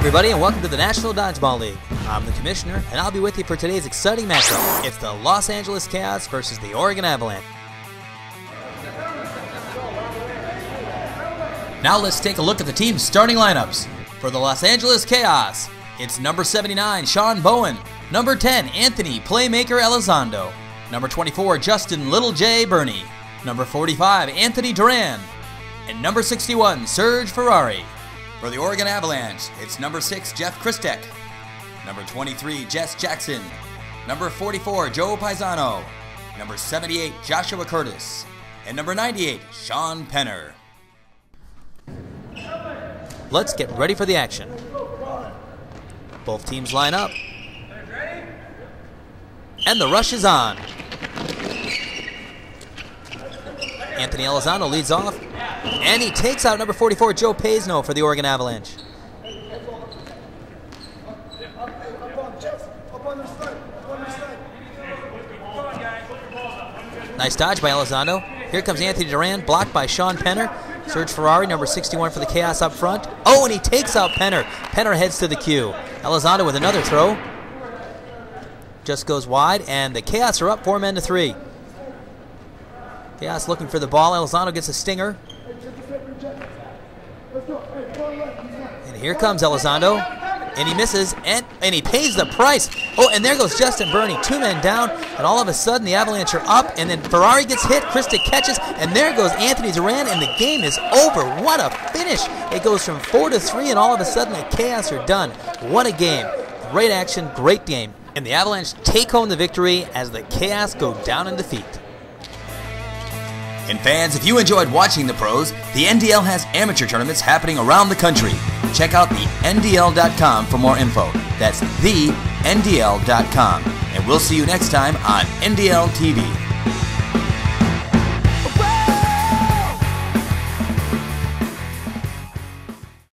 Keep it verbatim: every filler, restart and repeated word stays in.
everybody, and welcome to the National Dodgeball League. I'm the Commissioner, and I'll be with you for today's exciting matchup. It's the Los Angeles Chaos versus the Oregon Avalanche. Now let's take a look at the team's starting lineups. For the Los Angeles Chaos, it's number seventy-nine, Sean Bowen. Number ten, Anthony Playmaker Elizondo. Number twenty-four, Justin Little J. Burney. Number forty-five, Anthony Duran. And number sixty-one, Serge Ferrari. For the Oregon Avalanche, it's number six, Jeff Christek. Number twenty-three, Jess Jackson. Number forty-four, Joe Paisano. Number seventy-eight, Joshua Curtis. And number ninety-eight, Sean Penner. Let's get ready for the action. Both teams line up. And the rush is on. Anthony Elizondo leads off. And he takes out number forty-four, Joe Paisano for the Oregon Avalanche. Nice dodge by Elizondo. Here comes Anthony Duran, blocked by Sean Penner. Serge Ferrari, number sixty-one for the Chaos up front. Oh, and he takes out Penner. Penner heads to the queue. Elizondo with another throw. Just goes wide, and the Chaos are up four men to three. Chaos looking for the ball. Elizondo gets a stinger. And here comes Elizondo. And he misses, and, and he pays the price. Oh, and there goes Justin Burney, two men down, and all of a sudden the Avalanche are up, and then Ferrari gets hit, Christek catches, and there goes Anthony Duran, and the game is over. What a finish. It goes from four to three, and all of a sudden the Chaos are done. What a game. Great action, great game. And the Avalanche take home the victory as the Chaos go down in defeat. And fans, if you enjoyed watching the pros, the N D L has amateur tournaments happening around the country. Check out the N D L dot com for more info. That's the N D L dot com. And we'll see you next time on N D L T V.